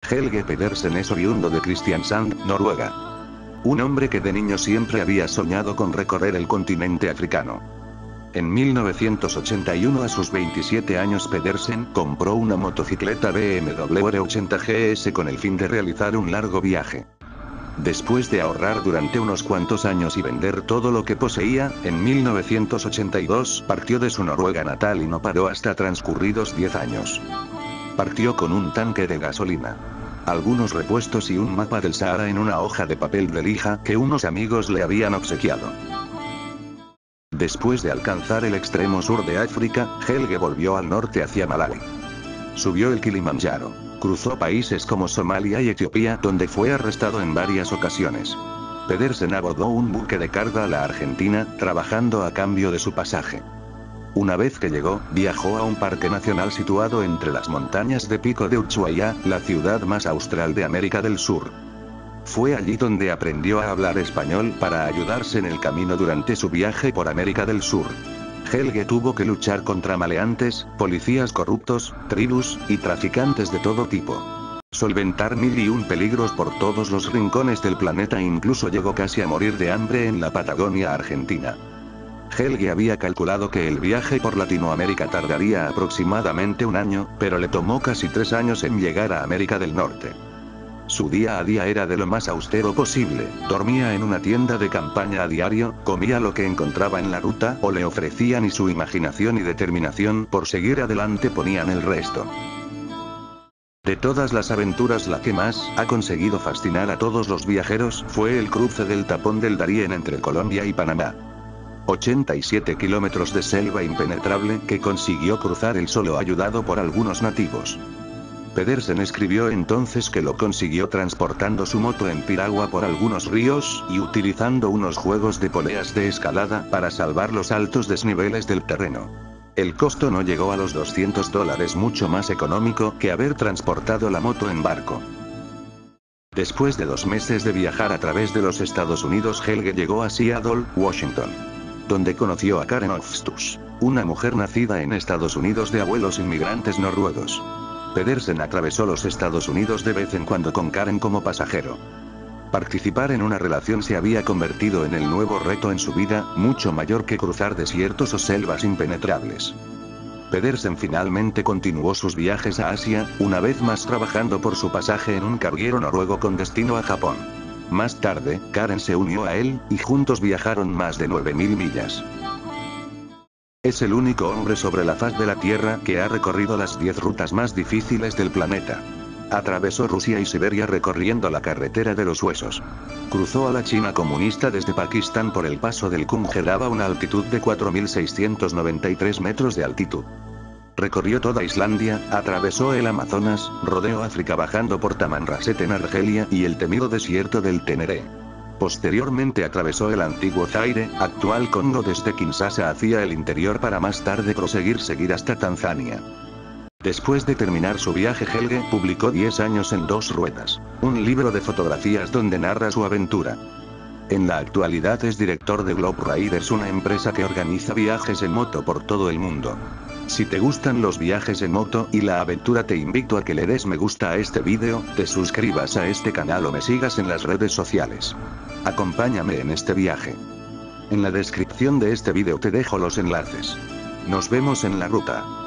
Helge Pedersen es oriundo de Kristiansand, Noruega. Un hombre que de niño siempre había soñado con recorrer el continente africano. En 1981, a sus 27 años, Pedersen compró una motocicleta BMW R80 GS con el fin de realizar un largo viaje. Después de ahorrar durante unos cuantos años y vender todo lo que poseía, en 1982 partió de su Noruega natal y no paró hasta transcurridos 10 años. Partió con un tanque de gasolina, algunos repuestos y un mapa del Sahara en una hoja de papel de lija que unos amigos le habían obsequiado. Después de alcanzar el extremo sur de África, Helge volvió al norte hacia Malawi. Subió el Kilimanjaro, cruzó países como Somalia y Etiopía, donde fue arrestado en varias ocasiones. Pedersen abordó un buque de carga a la Argentina, trabajando a cambio de su pasaje. Una vez que llegó, viajó a un parque nacional situado entre las montañas de Pico de Ushuaia, la ciudad más austral de América del Sur. Fue allí donde aprendió a hablar español para ayudarse en el camino durante su viaje por América del Sur. Helge tuvo que luchar contra maleantes, policías corruptos, tribus, y traficantes de todo tipo. Solventar 1001 peligros por todos los rincones del planeta e incluso llegó casi a morir de hambre en la Patagonia argentina. Helge había calculado que el viaje por Latinoamérica tardaría aproximadamente un año, pero le tomó casi 3 años en llegar a América del Norte. Su día a día era de lo más austero posible, dormía en una tienda de campaña a diario, comía lo que encontraba en la ruta o le ofrecían y su imaginación y determinación por seguir adelante ponían el resto. De todas las aventuras, la que más ha conseguido fascinar a todos los viajeros fue el cruce del tapón del Darién entre Colombia y Panamá. 87 kilómetros de selva impenetrable que consiguió cruzar él solo, ayudado por algunos nativos. Pedersen escribió entonces que lo consiguió transportando su moto en piragua por algunos ríos, y utilizando unos juegos de poleas de escalada para salvar los altos desniveles del terreno. El costo no llegó a los $200, mucho más económico que haber transportado la moto en barco. Después de 2 meses de viajar a través de los Estados Unidos, Helge llegó a Seattle, Washington, donde conoció a Karen Hofstus, una mujer nacida en Estados Unidos de abuelos inmigrantes noruegos. Pedersen atravesó los Estados Unidos de vez en cuando con Karen como pasajero. Participar en una relación se había convertido en el nuevo reto en su vida, mucho mayor que cruzar desiertos o selvas impenetrables. Pedersen finalmente continuó sus viajes a Asia, una vez más trabajando por su pasaje en un carguero noruego con destino a Japón. Más tarde, Karen se unió a él, y juntos viajaron más de 9000 millas. Es el único hombre sobre la faz de la Tierra que ha recorrido las 10 rutas más difíciles del planeta. Atravesó Rusia y Siberia recorriendo la carretera de los huesos. Cruzó a la China comunista desde Pakistán por el paso del Khumjerab a una altitud de 4693 metros de altitud. Recorrió toda Islandia, atravesó el Amazonas, rodeó África bajando por Tamanrasset en Argelia y el temido desierto del Teneré. Posteriormente atravesó el antiguo Zaire, actual Congo, desde Kinshasa hacia el interior para más tarde seguir hasta Tanzania. Después de terminar su viaje, Helge publicó 10 años en 2 ruedas, un libro de fotografías donde narra su aventura. En la actualidad es director de Globe Riders, una empresa que organiza viajes en moto por todo el mundo. Si te gustan los viajes en moto y la aventura, te invito a que le des me gusta a este vídeo, te suscribas a este canal o me sigas en las redes sociales. Acompáñame en este viaje. En la descripción de este vídeo te dejo los enlaces. Nos vemos en la ruta.